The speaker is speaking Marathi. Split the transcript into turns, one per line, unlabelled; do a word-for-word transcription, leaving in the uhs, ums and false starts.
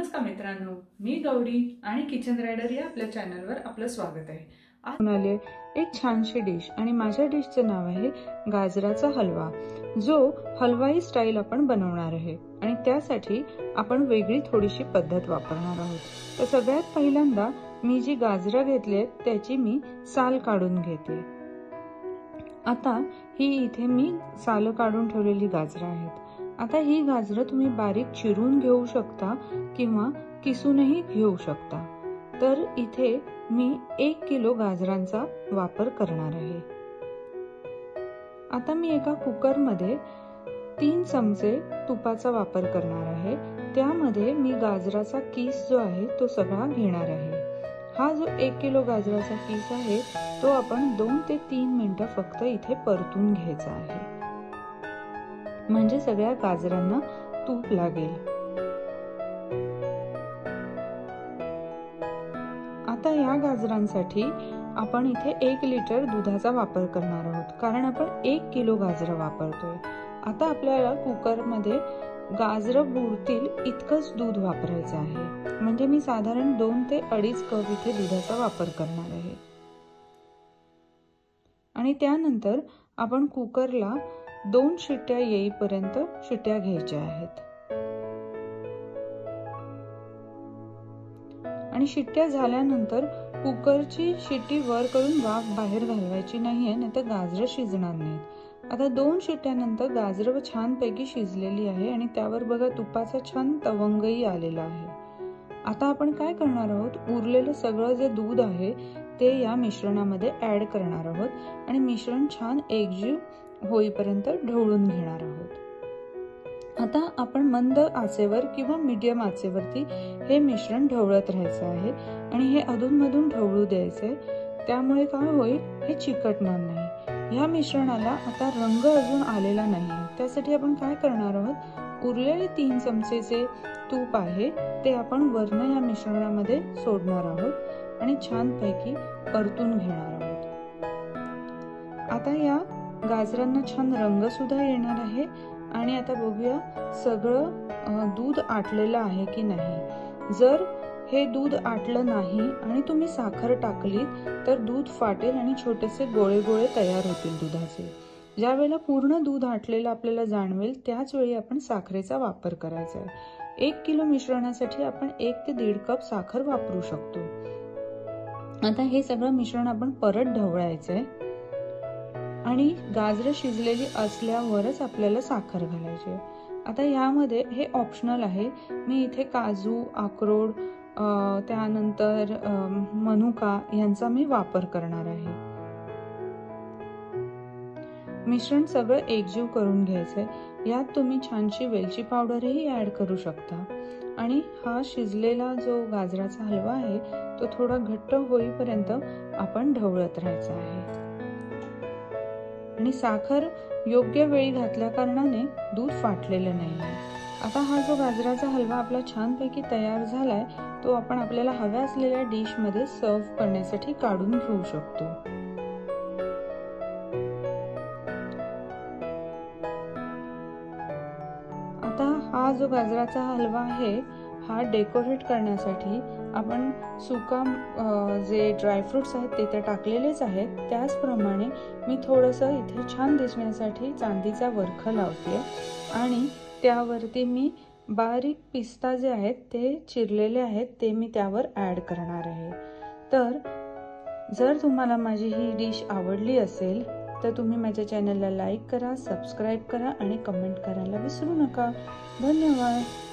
नमस्कार मित्रांनो, मी गौरी आणि किचन रायडर या आपल्या चॅनलवर आपलं स्वागत आहे।
आज आले एक छानशी डिश आणि माझ्या डिशचं नाव आहे गाजराचा हलवा, जो हलवाई स्टाईल आपण बनवणार आहे आणि त्यासाठी आपण वेगळी थोडीशी पद्धत वापरणार आहोत। तर सगळ्यात पहिल्यांदा मी जी गाजरं घेतली त्याची मी साल काढून घेते। आता ही इथे मी साल काढून ठेवलेली गाजरं आहेत। आता ही गाजरं तुम्ही बारीक चिरून घेऊ शकता किंवा किसूनही घेऊ शकता। तर इथे मी एक किलो गाजरांचा वापर करणार आहे। आता मी एका कुकर मध्ये तीन चमचे तुपाचा वापर करणार आहे। त्यामध्ये मी गाजराचा किस जो आहे तो सगळा घेणार आहे। हा जो एक किलो गाजराचा किस आहे तो आपण दोन ते तीन मिनिटं फक्त इथे परतून घ्यायचा आहे, म्हणजे सगळ्या गाजरांना तूप लागेल। आता या गाजरांसाठी आपण इथे एक लिटर दुधाचा वापर करणार आहोत, कारण आपण एक किलो गाजरं वापरतोय। आता आपल्याला कुकर मध्ये गाजरं बुडतील इतकंच दूध वापरायचं आहे, म्हणजे मी साधारण दोन ते अडीच कप इथे दुधाचा वापर करणार आहे। आणि त्यानंतर आपण कुकरला दोन शिट्ट्या येईपर्यंत शिट्ट्या घ्यायच्या आहेत। आणि शिट्ट्या झाल्यानंतर कुकरची शिट्टी वर करून वाफ बाहेर घालवायची नाहीये, नाहीतर गाजरं शिजणार नाहीत। आता दोन शिट्ट्यानंतर गाजरं छानपैकी शिजलेली आहे आणि त्यावर बघा तुपाचा छान तवंगही आलेला आहे। आता आपण काय करणार आहोत, उरलेलं सगळं जे दूध आहे ते या मिश्रणामध्ये ऍड करणार आहोत आणि मिश्रण छान एकजीव होईपर्यंत ढवळून घेणार आहोत। आता आपण मंद आचेवर किंवा मीडियम आचेवरती हे मिश्रण ढवळत राहायचं आहे आणि हे अधूनमधून ढवळू द्यायचंय। त्यामुळे काय होईल, हे चिकटणार नाही। या मिश्रणाला आता रंग अजून आलेला नाही, त्यासाठी आपण काय करणार आहोत, उरलेले तीन चमचे जे तूप आहे ते आपण वरनं या मिश्रणामध्ये सोडणार आहोत आणि छानपैकी परतून घेणार आहोत। आता या गाजरांना छान रंग सुद्धा येणार आहे आणि आता बघूया सगळं दूध आटलेलं आहे की नाही। जर हे दूध आटलं नाही आणि तुम्ही साखर टाकली तर दूध फाटेल आणि छोटेसे गोळे गोळे तयार होतील दुधाचे। ज्या वेळेला पूर्ण दूध आटलेलं आपल्याला जाणवेल त्याच वेळी आपण साखरेचा वापर करायचा आहे। एक किलो मिश्रणासाठी आपण एक ते दीड कप साखर वापरू शकतो। आता हे सगळं मिश्रण आपण परत ढवळायचंय आणि गाजरं शिजलेली असल्यावरच आपल्याला साखर घालायची आहे। आता यामध्ये हे ऑप्शनल आहे, मी इथे काजू, अक्रोड, त्यानंतर मनुका यांचा मी वापर करणार आहे। मिश्रण सगळं एकजीव करून घ्यायचंय। यात तुम्ही छानशी वेलची पावडरही ऍड करू शकता आणि हा शिजलेला जो गाजराचा हलवा आहे तो थोडा घट्ट होईपर्यंत आपण ढवळत राहायचा आहे। आणि साखर योग्य वेळी घातल्या कारणाने दूध फाटलेलं नाहीये। आता हा जो गाजराचा हलवा आपला छानपैकी तयार झालाय तो आपण आपल्याला हव्या असलेल्या डिश मध्ये सर्व्ह करण्यासाठी काढून घेऊ शकतो। आता हा जो गाजराचा हलवा आहे हा डेकोरेट करण्यासाठी आपण सुका जे ड्रायफ्रुट्स आहेत ते तर टाकलेलेच आहेत, त्याचप्रमाणे मी थोडंसं इथे छान दिसण्यासाठी चांदीचा वरख लावते आणि त्यावरती मी बारीक पिस्ता जे आहेत ते चिरलेले आहेत ते मी त्यावर ऍड करणार आहे। तर जर तुम्हाला माझी ही डिश आवडली असेल तर तुम्ही माझ्या चॅनलला लाईक करा, सबस्क्राईब करा आणि कमेंट करायला विसरू नका। धन्यवाद।